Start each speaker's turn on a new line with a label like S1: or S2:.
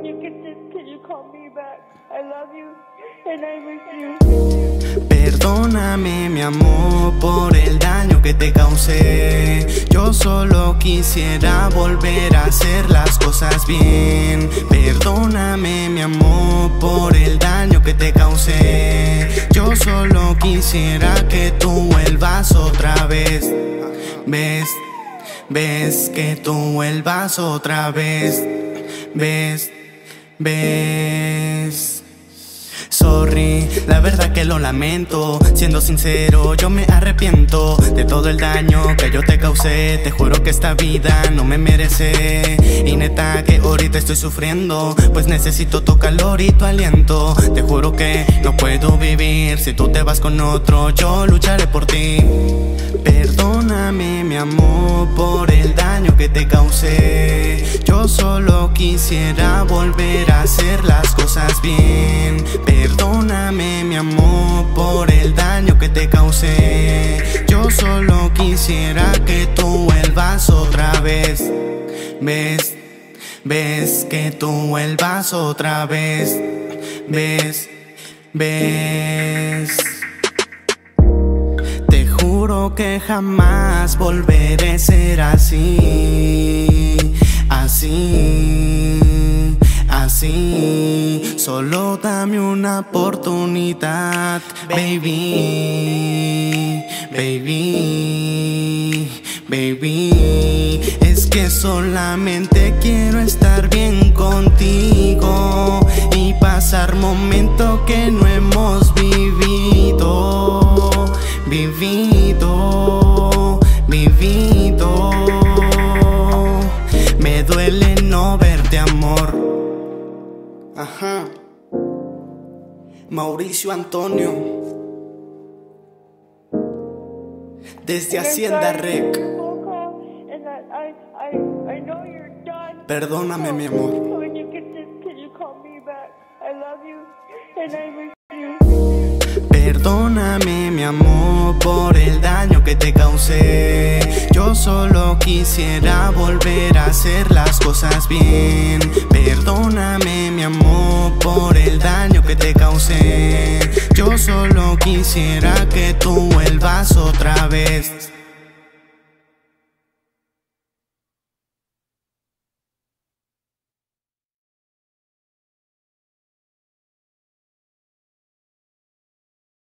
S1: Can you call me back? I love you and I miss you.
S2: Perdóname, mi amor, por el daño que te causé. Yo solo quisiera volver a hacer las cosas bien. Perdóname, mi amor, por el daño que te causé. Yo solo quisiera que tú vuelvas otra vez. Ves que tú vuelvas otra vez. Ves. Sorry, la verdad que lo lamento. Siendo sincero, yo me arrepiento de todo el daño que yo te causé. Te juro que esta vida no me merece. Y neta que ahorita estoy sufriendo, pues necesito tu calor y tu aliento. Te juro que no puedo vivir si tú te vas con otro. Yo lucharé por ti. Perdóname, mi amor, por el daño que te causé. Yo solo quisiera volver a hacer las cosas bien. Perdóname, mi amor, por el daño que te causé. Yo solo quisiera que tú vuelvas otra vez. Ves que tú vuelvas otra vez. Te juro que jamás volveré a ser así. Solo dame una oportunidad, baby. Es que solamente quiero estar bien contigo y pasar momentos que no hemos vivido. Me duele no verte, amor. Ajá. Mauricio Antonio, desde Hacienda Rec. Perdóname, mi amor. Perdóname, mi amor, por el daño que te causé. Yo solo quisiera volver a hacer las cosas bien. Perdóname, mi amor, por el daño que te causé. Yo solo quisiera que tú vuelvas otra vez.